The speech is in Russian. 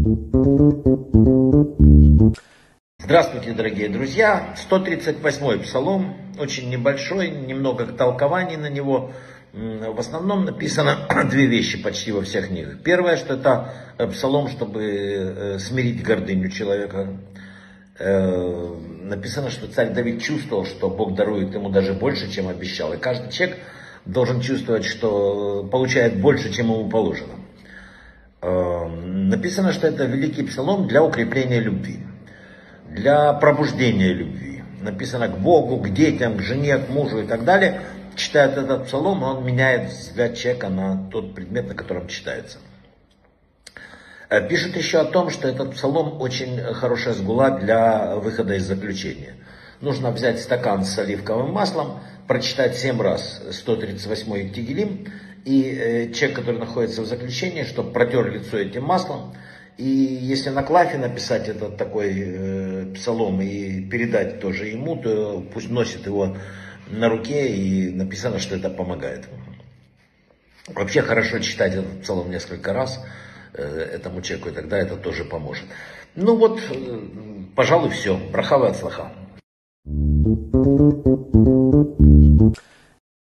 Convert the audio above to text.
Здравствуйте, дорогие друзья! 138-й псалом, очень небольшой, немного толкований на него. В основном написано две вещи почти во всех книгах. Первое, что это псалом, чтобы смирить гордыню человека. Написано, что царь Давид чувствовал, что Бог дарует ему даже больше, чем обещал. И каждый человек должен чувствовать, что получает больше, чем ему положено. Написано, что это великий псалом для укрепления любви, для пробуждения любви. Написано к Богу, к детям, к жене, к мужу и так далее. Читает этот псалом, и он меняет взгляд человека на тот предмет, на котором читается. Пишет еще о том, что этот псалом очень хорошая сгула для выхода из заключения. Нужно взять стакан с оливковым маслом, прочитать 7 раз 138-й Тегилим, и человек, который находится в заключении, чтобы протер лицо этим маслом. И если на клафе написать этот такой псалом и передать тоже ему, то пусть носит его на руке, и написано, что это помогает. Вообще хорошо читать этот псалом несколько раз этому человеку, и тогда это тоже поможет. Ну вот, пожалуй, все. Браха ве ацлаха.